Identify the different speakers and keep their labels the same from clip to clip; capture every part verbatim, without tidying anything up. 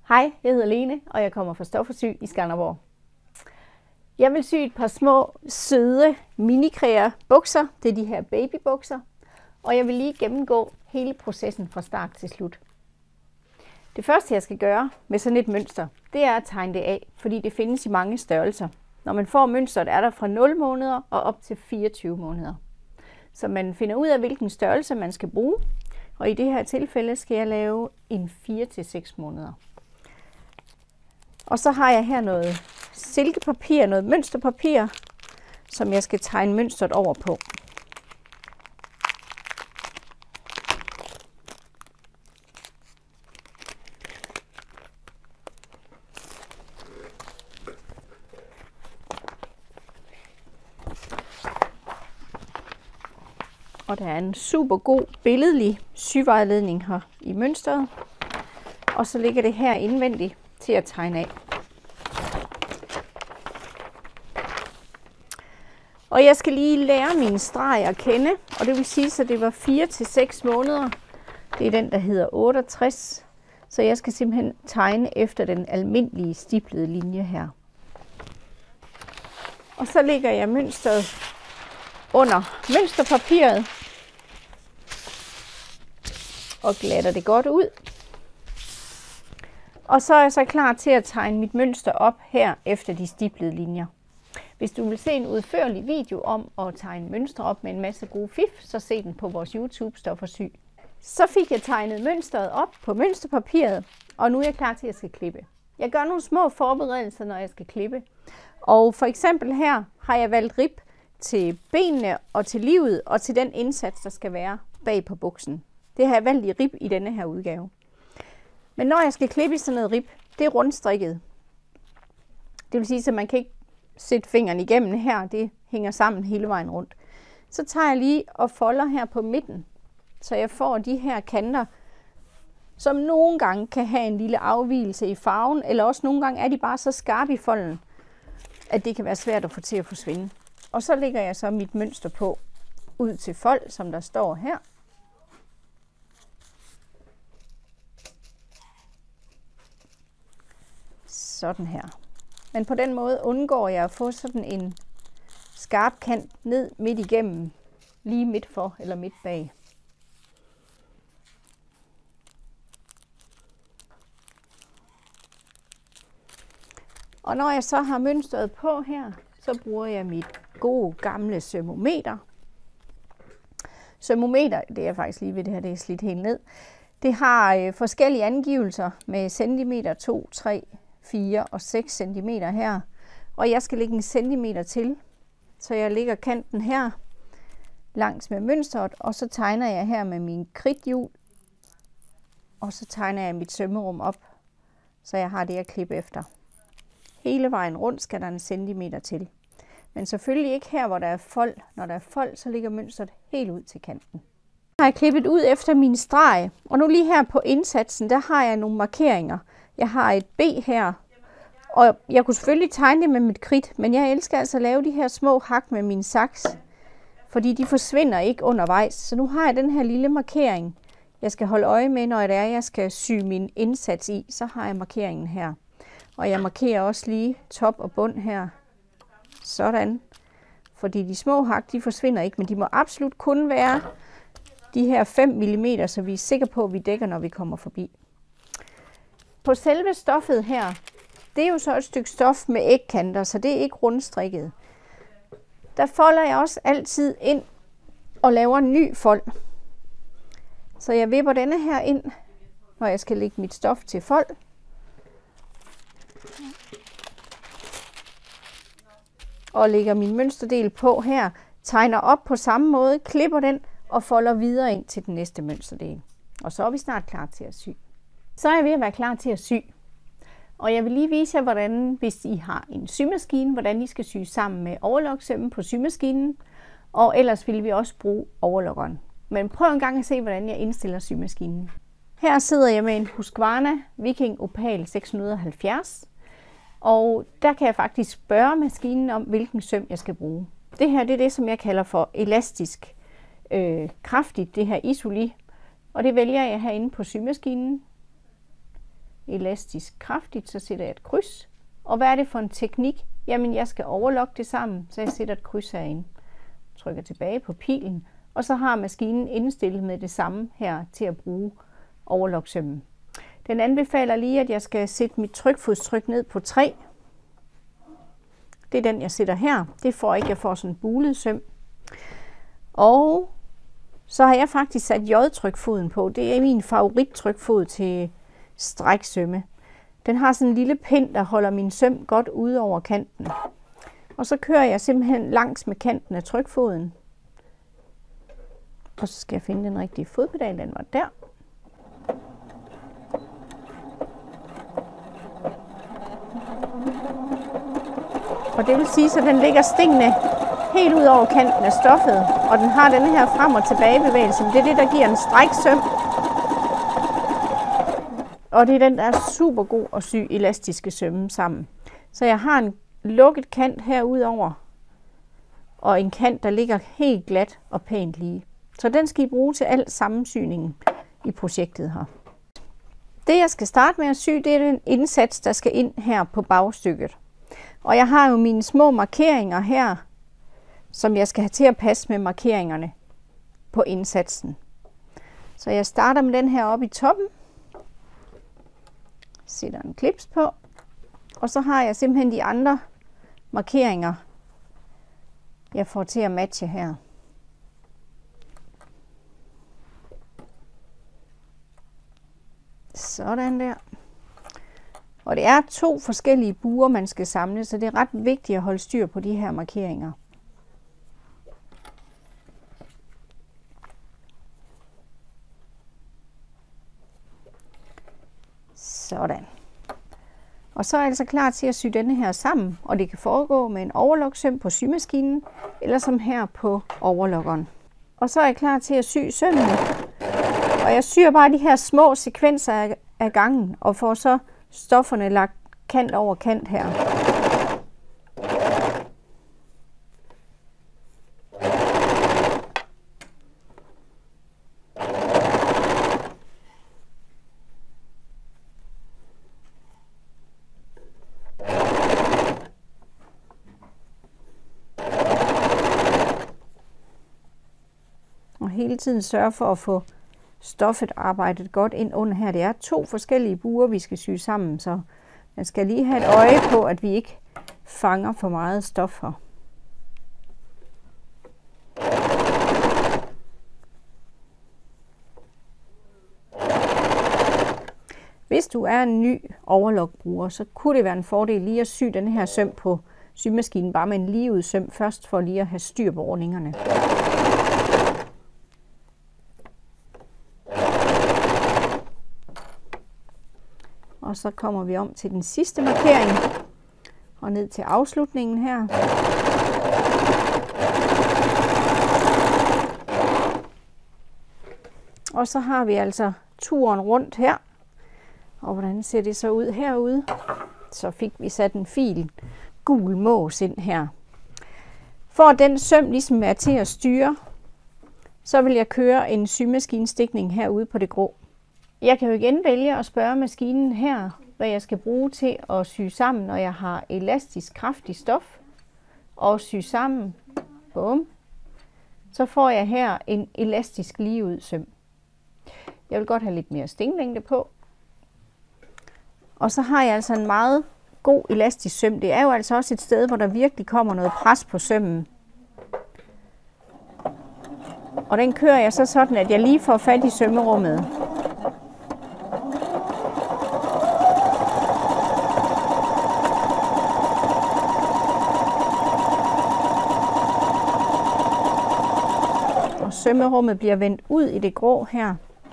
Speaker 1: Hej, jeg hedder Lene, og jeg kommer fra Stof og Sy i Skanderborg. Jeg vil sy et par små, søde minikræer bukser. Det er de her babybukser. Og jeg vil lige gennemgå hele processen fra start til slut. Det første, jeg skal gøre med sådan et mønster, det er at tegne det af, fordi det findes i mange størrelser. Når man får mønstret, er der fra nul måneder og op til fireogtyve måneder. Så man finder ud af, hvilken størrelse man skal bruge. Og i det her tilfælde skal jeg lave en fire til seks måneder. Og så har jeg her noget silkepapir, noget mønsterpapir, som jeg skal tegne mønstret over på. Og der er en super god billedlig syvejledning her i mønstret. Og så ligger det her indvendigt til at tegne af. Og jeg skal lige lære min streg at kende, og det vil sige, at det var fire til seks måneder. Det er den, der hedder otteogtres. Så jeg skal simpelthen tegne efter den almindelige stiplede linje her. Og så lægger jeg mønstret under mønsterpapiret og glatter det godt ud. Og så er jeg så klar til at tegne mit mønster op her efter de stiplede linjer. Hvis du vil se en udførlig video om at tegne mønstre op med en masse gode fif, så se den på vores YouTube Stof og Sy. Så fik jeg tegnet mønstret op på mønsterpapiret, og nu er jeg klar til at jeg skal klippe. Jeg gør nogle små forberedelser, når jeg skal klippe. Og for eksempel her har jeg valgt rib til benene og til livet og til den indsats, der skal være bag på buksen. Det har jeg valgt i rib i denne her udgave. Men når jeg skal klippe i sådan noget rib, det er rundstrikket. Det vil sige, at man kan ikke sætte fingeren igennem her, det hænger sammen hele vejen rundt. Så tager jeg lige og folder her på midten, så jeg får de her kanter, som nogle gange kan have en lille afvigelse i farven, eller også nogle gange er de bare så skarpe i folden, at det kan være svært at få til at forsvinde. Og så lægger jeg så mit mønster på ud til fold, som der står her. Sådan her. Men på den måde undgår jeg at få sådan en skarp kant ned midt igennem, lige midt for eller midt bag. Og når jeg så har mønstret på her, så bruger jeg mit gode gamle sømmometer. Sømmometer, det er faktisk lige ved det her, det er slidt helt ned. Det har øh, forskellige angivelser med centimeter, to, tre, fire og seks centimeter her. Og jeg skal lægge en centimeter til, så jeg lægger kanten her langs med mønstret, og så tegner jeg her med min kridthjul, og så tegner jeg mit sømmerum op, så jeg har det at klippe efter. Hele vejen rundt skal der en centimeter til. Men selvfølgelig ikke her, hvor der er fold. Når der er fold, så ligger mønstret helt ud til kanten. Jeg har klippet ud efter min streg, og nu lige her på indsatsen, der har jeg nogle markeringer. Jeg har et B her, og jeg kunne selvfølgelig tegne det med mit kridt, men jeg elsker altså at lave de her små hak med min saks, fordi de forsvinder ikke undervejs. Så nu har jeg den her lille markering, jeg skal holde øje med, når det er, jeg skal sy min indsats i, så har jeg markeringen her. Og jeg markerer også lige top og bund her, sådan, fordi de små hak, de forsvinder ikke, men de må absolut kun være de her fem millimeter, så vi er sikre på, at vi dækker, når vi kommer forbi. På selve stoffet her, det er jo så et stykke stof med ægkanter, så det er ikke rundstrikket. Der folder jeg også altid ind og laver en ny fold. Så jeg vipper denne her ind, når jeg skal lægge mit stof til fold. Og lægger min mønsterdel på her, tegner op på samme måde, klipper den og folder videre ind til den næste mønsterdel. Og så er vi snart klar til at sy. Så er jeg ved at være klar til at sy. Og jeg vil lige vise jer, hvordan, hvis I har en symaskine, hvordan I skal sy sammen med overloksømmen på symaskinen. Og ellers vil vi også bruge overlokkeren. Men prøv en gang at se, hvordan jeg indstiller symaskinen. Her sidder jeg med en Husqvarna Viking Opal seks hundrede og halvfjerds. Og der kan jeg faktisk spørge maskinen om, hvilken søm jeg skal bruge. Det her det er det, som jeg kalder for elastisk øh, kraftigt, det her isoli. Og det vælger jeg herinde på symaskinen. elastisk kraftigt, så sætter jeg et kryds. Og hvad er det for en teknik? Jamen, jeg skal overlokke det sammen, så jeg sætter et kryds herinde. Trykker tilbage på pilen, og så har maskinen indstillet med det samme her til at bruge overloksømmen. Den anbefaler lige, at jeg skal sætte mit trykfodstryk ned på tre. Det er den, jeg sætter her. Det får ikke, jeg får sådan en bulet søm. Og så har jeg faktisk sat J-trykfoden på. Det er min favorittrykfod til stræksømme. Den har sådan en lille pind, der holder min søm godt ude over kanten. Og så kører jeg simpelthen langs med kanten af trykfoden. Og så skal jeg finde den rigtige fodpedal, den var der. Og det vil sige, at den ligger stingende helt ud over kanten af stoffet. Og den har denne her frem- og tilbagebevægelse. Det er det, der giver en stræksøm. Og det er den, der er super god at sy elastiske sømme sammen. Så jeg har en lukket kant herudover, og en kant, der ligger helt glat og pænt lige. Så den skal I bruge til al sammensyningen i projektet her. Det, jeg skal starte med at sy, det er den indsats, der skal ind her på bagstykket. Og jeg har jo mine små markeringer her, som jeg skal have til at passe med markeringerne på indsatsen. Så jeg starter med den her oppe i toppen. Sætter en klips på. Og så har jeg simpelthen de andre markeringer, jeg får til at matche her. Sådan der. Og det er to forskellige buer, man skal samle, så det er ret vigtigt at holde styr på de her markeringer. Sådan. Og så er jeg altså klar til at sy denne her sammen, og det kan foregå med en overloksøm på symaskinen, eller som her på overlokkeren. Og så er jeg klar til at sy sømmene. Og jeg syr bare de her små sekvenser af, af gangen, og får så stofferne lagt kant over kant her. Og hele tiden sørge for at få stoffet arbejdet godt ind under her. Det er to forskellige buer, vi skal sy sammen, så man skal lige have et øje på, at vi ikke fanger for meget stof her. Hvis du er en ny overlokbruger, så kunne det være en fordel lige at sy denne her søm på symaskinen, bare med en ligeud søm først, for lige at have styr på ordningerne. Og så kommer vi om til den sidste markering, og ned til afslutningen her. Og så har vi altså turen rundt her. Og hvordan ser det så ud herude? Så fik vi sat en fil gul mås ind her. For at den søm ligesom er til at styre, så vil jeg køre en symaskinestikning herude på det grå. Jeg kan jo igen vælge at spørge maskinen her, hvad jeg skal bruge til at sy sammen, når jeg har elastisk kraftig stof. Og sy sammen. Bum. Så får jeg her en elastisk ligeud søm. Jeg vil godt have lidt mere stinglængde på. Og så har jeg altså en meget god elastisk søm. Det er jo altså også et sted, hvor der virkelig kommer noget pres på sømmen. Og den kører jeg så sådan, at jeg lige får fat i sømmerummet. Og sømmerummet bliver vendt ud i det grå her.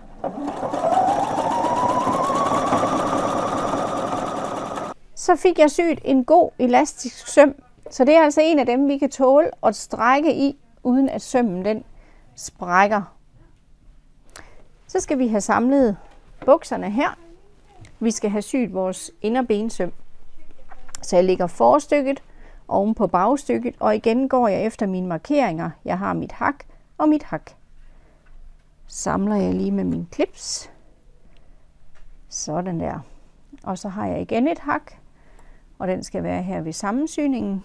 Speaker 1: Så fik jeg syet en god elastisk søm, så det er altså en af dem, vi kan tåle at strække i, uden at sømmen den sprækker. Så skal vi have samlet bukserne her. Vi skal have syet vores inderbensøm. Så jeg lægger forstykket oven på bagstykket, og igen går jeg efter mine markeringer. Jeg har mit hak og mit hak. Samler jeg lige med min klips. Sådan der. Og så har jeg igen et hak, og den skal være her ved sammensyningen.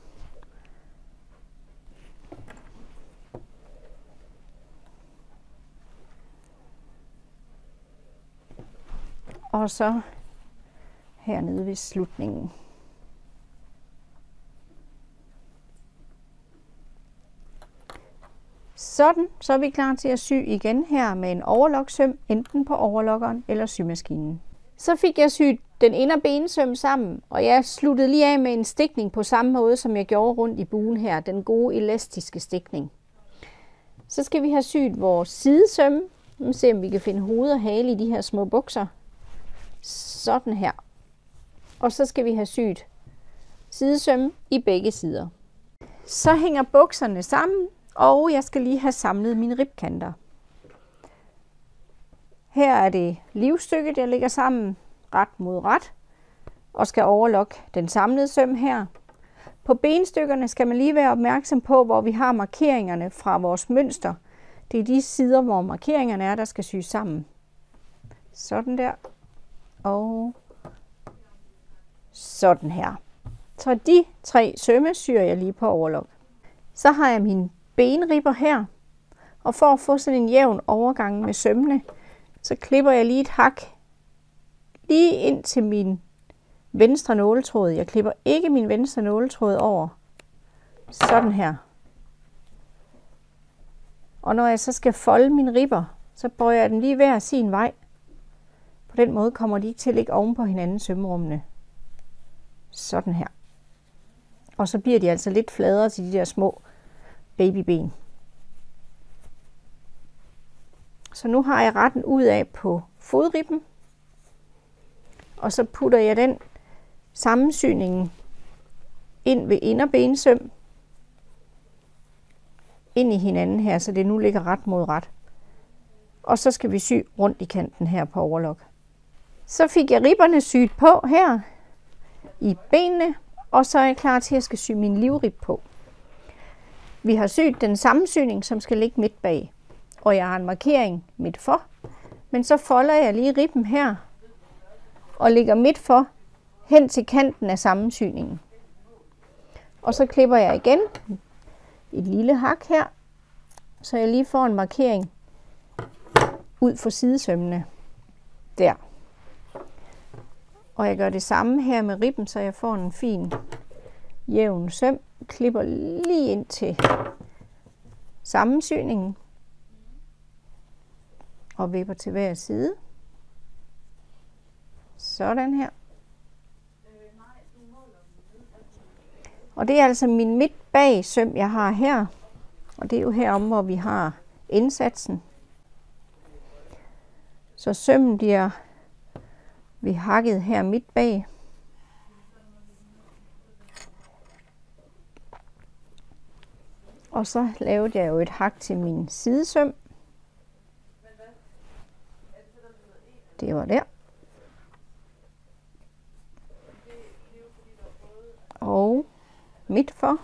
Speaker 1: Og så hernede ved slutningen. Sådan, så er vi klar til at sy igen her med en overloksøm, enten på overlokkeren eller symaskinen. Så fik jeg syet den indre bensøm sammen, og jeg sluttede lige af med en stikning på samme måde, som jeg gjorde rundt i buen her, den gode elastiske stikning. Så skal vi have syet vores sidesøm. Nu må se, om vi kan finde hoved og hale i de her små bukser. Sådan her. Og så skal vi have syet sidesøm i begge sider. Så hænger bukserne sammen, og jeg skal lige have samlet mine ribkanter. Her er det livstykket, jeg lægger sammen ret mod ret, og skal overlokke den samlede søm her. På benstykkerne skal man lige være opmærksom på, hvor vi har markeringerne fra vores mønster. Det er de sider, hvor markeringerne er, der skal syes sammen. Sådan der. Og sådan her. Så de tre sømme syr jeg lige på overlok. Så har jeg mine benribber her, og for at få sådan en jævn overgang med sømmene, så klipper jeg lige et hak lige ind til min venstre nåletråd. Jeg klipper ikke min venstre nåletråd over. Sådan her. Og når jeg så skal folde mine ribber, så bøjer jeg dem lige hver sin vej. På den måde kommer de ikke til at ligge oven på hinanden sømrummene. Sådan her. Og så bliver de altså lidt fladere til de der små babyben. Så nu har jeg retten ud af på fodribben. Og så putter jeg den sammensyningen ind ved inderbensøm ind i hinanden her, så det nu ligger ret mod ret. Og så skal vi sy rundt i kanten her på overlok. Så fik jeg ribberne syet på her i benene, og så er jeg klar til at skal sy min livrib på. Vi har syet den sammensyning, som skal ligge midt bag, og jeg har en markering midt for, men så folder jeg lige ribben her og lægger midt for hen til kanten af sammensyningen. Og så klipper jeg igen et lille hak her, så jeg lige får en markering ud for sidesømmene. Der. Og jeg gør det samme her med ribben, så jeg får en fin jævn søm. Klipper lige ind til sammensyningen og vipper til hver side. Sådan her. Og det er altså min midt bag søm, jeg har her. Og det er jo herom, hvor vi har indsatsen. Så sømmen bliver vi hakket her midt bag. Og så lavede jeg jo et hak til min sidesøm. Det var der. Og midt for.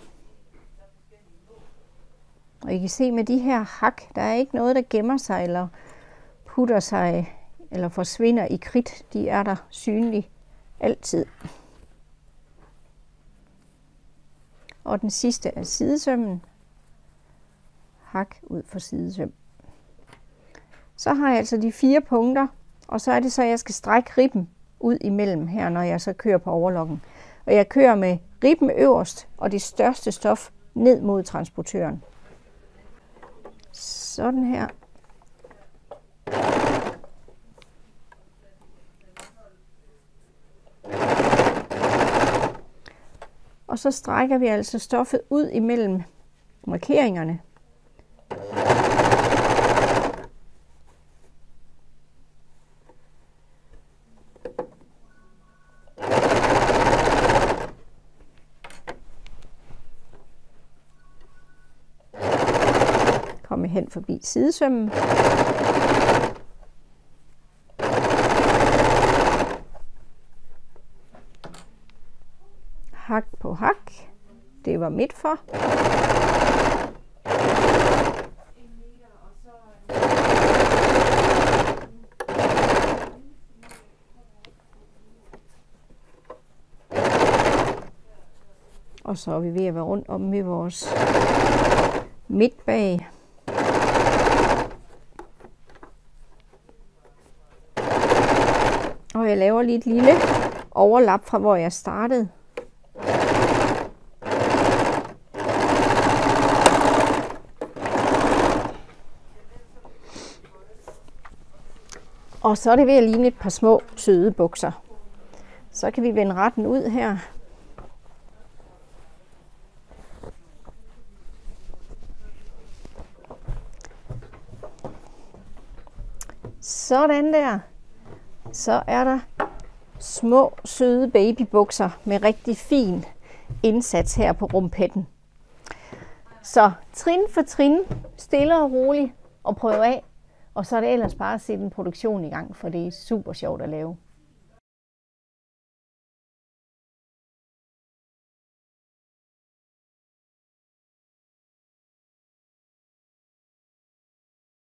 Speaker 1: Og I kan se med de her hak, der er ikke noget, der gemmer sig eller putter sig eller forsvinder i kridt. De er der synlige altid. Og den sidste er sidesømmen. Hak ud for sidesøm. Så har jeg altså de fire punkter, og så er det så, at jeg skal strække ribben ud imellem her, når jeg så kører på overlokken. Og jeg kører med ribben øverst og det største stof ned mod transportøren. Sådan her. Og så strækker vi altså stoffet ud imellem markeringerne. Komme hen forbi sidesømmen. Hak på hak. Det var midt for. Og så er vi ved at være rundt om med vores midtbag. Og jeg laver lige et lille overlap fra hvor jeg startede. Og så er det ved at ligne et par små søde bukser. Så kan vi vende retten ud her. Sådan der. Så er der små søde babybukser med rigtig fin indsats her på rumpetten. Så trin for trin, stille og roligt og prøve af. Og så er det ellers bare at sætte en produktion i gang, for det er super sjovt at lave.